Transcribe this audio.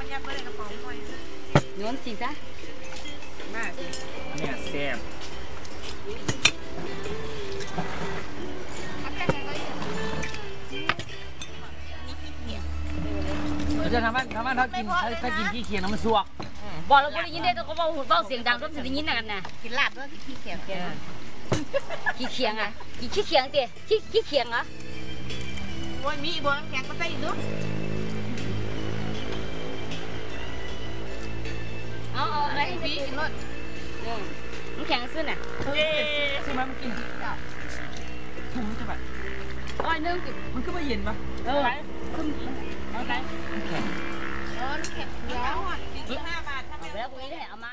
ยัดไปในกระเป๋าหน่อยโยนสิซะมาสิเนี่ยแซ่บเราจะทำบ้านถ้ากินขี้เคียงน้ำมันสวกบอกแล้วก็ได้ยินได้แต่เขาบอกเสียงดังต้องได้ยินกันนะกินลาบด้วยขี้เขียงขี้เคียงอ่ะขี้เคียงเตี๋ยขี้เคียงเหรอโอ้ยมีบัวน้ำแข็งก็ใส่ด้วยเอาอะไรพี่กินรสน้ำแข็งซื้อน่ะใช่ไหมมันกินถุงจะแบบอ้อยนึ่งมันก็ไม่เย็นปะขึ้นเอาไปแข็งเดี๋ยว45 บาทถ้าไม่แล้วกูนี่ได้เอามา